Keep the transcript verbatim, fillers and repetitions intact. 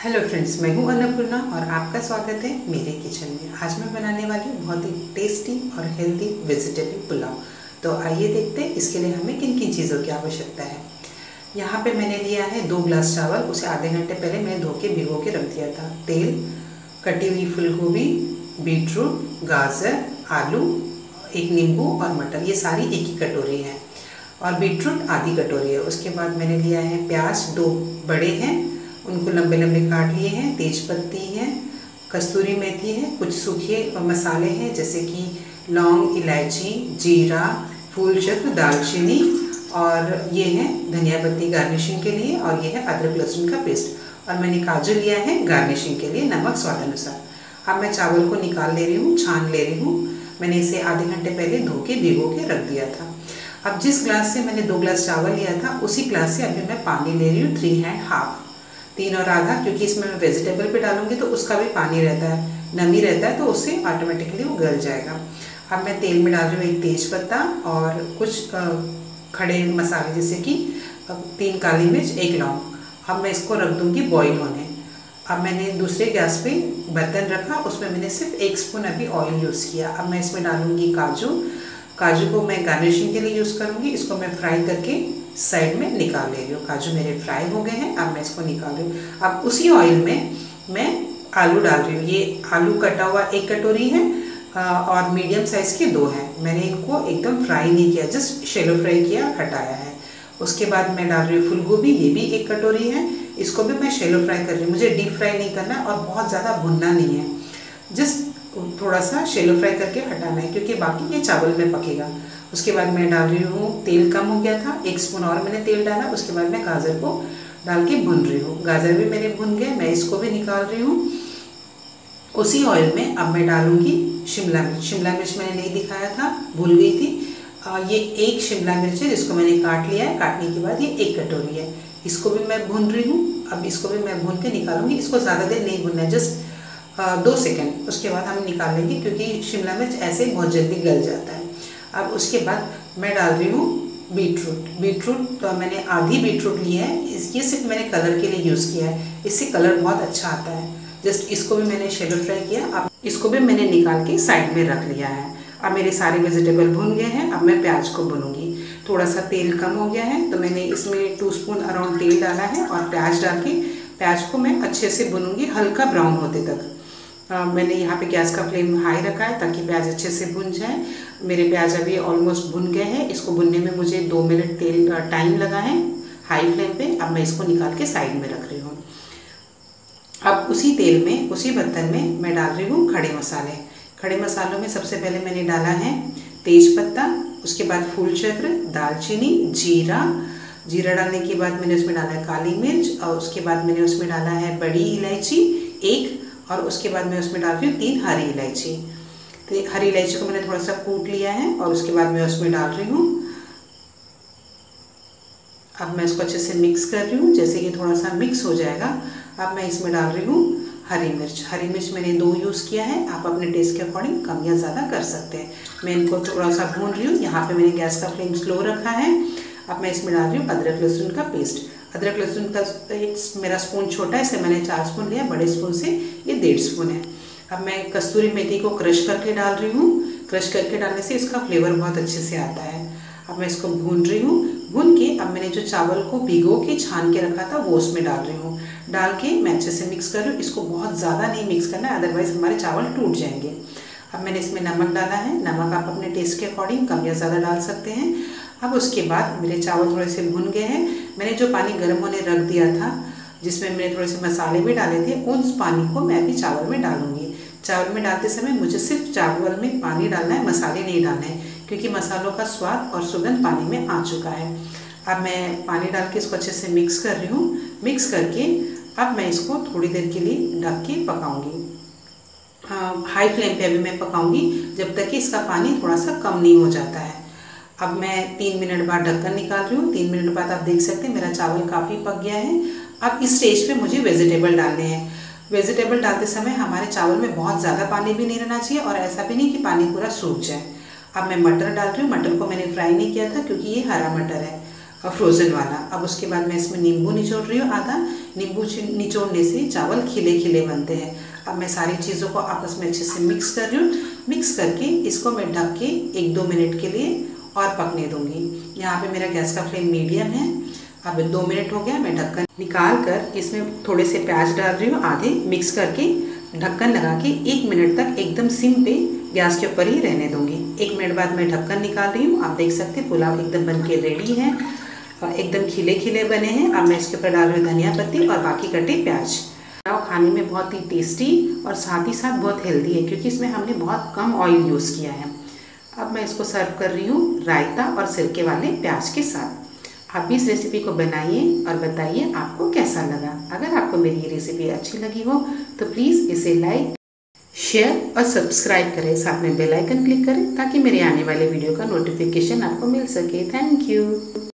Hello friends, मैं हूं अन्नपूर्णा और आपका स्वागत है मेरे किचन में। आज मैं बनाने वाली हूँ बहुत ही टेस्टी और हेल्दी वेजिटेबल पुलाव। तो आइए देखते हैं इसके लिए हमें किन किन चीज़ों की आवश्यकता है। यहाँ पे मैंने लिया है दो ग्लास चावल, उसे आधे घंटे पहले मैंने धो के भिगो के रख दिया था। तेल, कटी हुई फूलगोभी, बीटरूट, गाजर, आलू, एक नींबू और मटर, ये सारी एक ही कटोरी है और बीटरूट आधी कटोरी है। उसके बाद मैंने लिया है प्याज, दो बड़े हैं, उनको लंबे लंबे काट लिए हैं। तेज पत्ती है, कस्तूरी मेथी है, कुछ सूखे मसाले हैं जैसे कि लौंग, इलायची, जीरा, फूल चक्र, दालचीनी और ये है धनिया पत्ती गार्निशिंग के लिए, और ये है अदरक लहसुन का पेस्ट। और मैंने काजू लिया है गार्निशिंग के लिए, नमक स्वाद अनुसार। अब मैं चावल को निकाल ले रही हूँ, छान ले रही हूँ। मैंने इसे आधे घंटे पहले धो के भिगो के रख दिया था। अब जिस ग्लास से मैंने दो ग्लास चावल लिया था उसी ग्लास से अभी मैं पानी ले रही हूँ, थ्री हैंड हाफ, तीन और आधा, क्योंकि इसमें मैं वेजिटेबल पे डालूंगी तो उसका भी पानी रहता है, नमी रहता है, तो उससे ऑटोमेटिकली वो गल जाएगा। अब मैं तेल में डाल रही हूँ एक तेज पत्ता और कुछ खड़े मसाले जैसे कि तीन काली मिर्च, एक लौंग। अब मैं इसको रख दूँगी बॉईल होने। अब मैंने दूसरे गैस पे बर्तन रखा, उसमें मैंने सिर्फ एक स्पून अभी ऑयल यूज़ किया। अब मैं इसमें डालूँगी काजू। काजू को मैं गार्निशिंग के लिए यूज़ करूँगी। इसको मैं फ्राई करके साइड में निकाल ले रही हूँ। काजू मेरे फ्राई हो गए हैं, अब मैं इसको निकाल रही हूँ। अब उसी ऑयल में मैं आलू डाल रही हूँ। ये आलू कटा हुआ एक कटोरी है और मीडियम साइज़ के दो हैं। मैंने इनको एकदम फ्राई नहीं किया, जस्ट शैलो फ्राई किया, हटाया है। उसके बाद मैं डाल रही हूँ फूल गोभी, ये भी एक कटोरी है, इसको भी मैं शैलो फ्राई कर रही हूँ। मुझे डीप फ्राई नहीं करना और बहुत ज़्यादा भुनना नहीं है, जस्ट थोड़ा सा शैलो फ्राई करके हटाना है, क्योंकि बाकी ये चावल में पकेगा। उसके बाद मैं डाल रही हूँ, तेल कम हो गया था, एक स्पून और मैंने तेल डाला। उसके बाद मैं गाजर को डाल के भून रही हूँ। गाजर भी मेरे भुन गए, मैं इसको भी निकाल रही हूँ। उसी ऑयल में अब मैं डालूँगी शिमला मिर्च। शिमला मिर्च मैंने नहीं दिखाया था, भूल गई थी। आ, ये एक शिमला मिर्च है जिसको मैंने काट लिया है। काटने के बाद ये एक कटोरी है, इसको भी मैं भून रही हूँ। अब इसको भी मैं भून के निकालूंगी। इसको ज़्यादा देर नहीं भूनना है, जस्ट दो सेकेंड, उसके बाद हम निकाल लेंगे, क्योंकि शिमला मिर्च ऐसे बहुत जल्दी गल जाता है। अब उसके बाद मैं डाल रही हूँ बीटरूट। बीटरूट तो मैंने आधी बीटरूट ली है, इसकी सिर्फ मैंने कलर के लिए यूज़ किया है, इससे कलर बहुत अच्छा आता है। जस्ट इसको भी मैंने शैलो फ्राई किया। अब इसको भी मैंने निकाल के साइड में रख लिया है। अब मेरे सारे वेजिटेबल भुन गए हैं। अब मैं प्याज को भूनूंगी। थोड़ा सा तेल कम हो गया है तो मैंने इसमें टू स्पून अराउंड तेल डाला है और प्याज डाल के प्याज को मैं अच्छे से भूनूंगी, हल्का ब्राउन होते तक। आ, मैंने यहाँ पे गैस का फ्लेम हाई रखा है ताकि प्याज अच्छे से भुन जाए। मेरे प्याज अभी ऑलमोस्ट भुन गए हैं। इसको भुनने में मुझे दो मिनट तेल टाइम लगा है हाई फ्लेम पे। अब मैं इसको निकाल के साइड में रख रही हूँ। अब उसी तेल में, उसी बर्तन में मैं डाल रही हूँ खड़े मसाले। खड़े मसालों में सबसे पहले मैंने डाला है तेज पत्ता, उसके बाद फूल चक्र, दालचीनी, जीरा। जीरा डालने के बाद मैंने उसमें डाला है काली मिर्च, और उसके बाद मैंने उसमें डाला है बड़ी इलायची एक, और उसके बाद मैं उसमें डाल रही हूँ तीन हरी इलायची। तो हरी इलायची को मैंने थोड़ा सा कूट लिया है और उसके बाद मैं उसमें डाल रही हूँ। अब मैं इसको अच्छे से मिक्स कर रही हूँ। जैसे कि थोड़ा सा मिक्स हो जाएगा, अब मैं इसमें डाल रही हूँ हरी मिर्च। हरी मिर्च मैंने दो यूज़ किया है, आप अपने टेस्ट के अकॉर्डिंग कम या ज़्यादा कर सकते हैं। मैं इनको थोड़ा सा भून रही हूँ। यहाँ पे मैंने गैस का फ्लेम स्लो रखा है। अब मैं इसमें डाल रही हूँ अदरक लहसुन का पेस्ट। अदरक लहसुन का मेरा स्पून छोटा है, इससे मैंने चार स्पून लिया, बड़े स्पून से ये डेढ़ स्पून है। अब मैं कस्तूरी मेथी को क्रश करके डाल रही हूँ। क्रश करके डालने से इसका फ्लेवर बहुत अच्छे से आता है। अब मैं इसको भून रही हूँ। भून के अब मैंने जो चावल को भिगो के छान के रखा था वो उसमें डाल रही हूँ। डाल के मैं अच्छे से मिक्स कर रही हूँ। इसको बहुत ज़्यादा नहीं मिक्स करना है, अदरवाइज हमारे चावल टूट जाएंगे। अब मैंने इसमें नमक डाला है। नमक आप अपने टेस्ट के अकॉर्डिंग कम या ज़्यादा डाल सकते हैं। अब उसके बाद मेरे चावल थोड़े से भुन गए हैं। मैंने जो पानी गर्म होने रख दिया था, जिसमें मैंने थोड़े से मसाले भी डाले थे, उस पानी को मैं अभी चावल में डालूंगी। चावल में डालते समय मुझे सिर्फ चावल में पानी डालना है, मसाले नहीं डालने हैं, क्योंकि मसालों का स्वाद और सुगंध पानी में आ चुका है। अब मैं पानी डाल के इसको अच्छे से मिक्स कर रही हूँ। मिक्स करके अब मैं इसको थोड़ी देर के लिए ढक के पकाऊंगी। हाई फ्लेम पे अभी मैं पकाऊंगी जब तक कि इसका पानी थोड़ा सा कम नहीं हो जाता है। अब मैं तीन मिनट बाद ढक्कन निकाल रही हूँ। तीन मिनट बाद आप देख सकते हैं मेरा चावल काफ़ी पक गया है। अब इस स्टेज पे मुझे वेजिटेबल डालने हैं। वेजिटेबल डालते समय हमारे चावल में बहुत ज़्यादा पानी भी नहीं रहना चाहिए और ऐसा भी नहीं कि पानी पूरा सूख जाए। अब मैं मटर डाल रही हूँ। मटर को मैंने फ्राई नहीं किया था क्योंकि ये हरा मटर है, फ्रोज़न वाला। अब उसके बाद मैं इसमें नींबू निचोड़ रही हूँ आधा, नींबू निचोड़ने से चावल खिले खिले बनते हैं। अब मैं सारी चीज़ों को आपस में अच्छे से मिक्स कर रही हूँ। मिक्स करके इसको मैं ढक के एक दो मिनट के लिए और पकने दूँगी। यहाँ पे मेरा गैस का फ्लेम मीडियम है। अब दो मिनट हो गया, मैं ढक्कन निकाल कर इसमें थोड़े से प्याज डाल रही हूँ, आधे मिक्स करके ढक्कन लगा के एक मिनट तक एकदम सिम पे गैस के ऊपर ही रहने दूँगी। एक मिनट बाद मैं ढक्कन निकाल रही हूँ। आप देख सकते हैं पुलाव एकदम बन के रेडी है, एकदम खिले खिले बने हैं। अब मैं इसके ऊपर डाल रही हूँ धनिया पत्ती और बाकी कटे प्याज। पुलाव खाने में बहुत ही टेस्टी और साथ ही साथ बहुत हेल्दी है, क्योंकि इसमें हमने बहुत कम ऑयल यूज़ किया है। अब मैं इसको सर्व कर रही हूँ रायता और सिरके वाले प्याज के साथ। आप भी इस रेसिपी को बनाइए और बताइए आपको कैसा लगा। अगर आपको मेरी ये रेसिपी अच्छी लगी हो तो प्लीज़ इसे लाइक, शेयर और सब्सक्राइब करें। साथ में बेल आइकन क्लिक करें ताकि मेरे आने वाले वीडियो का नोटिफिकेशन आपको मिल सके। Thank you.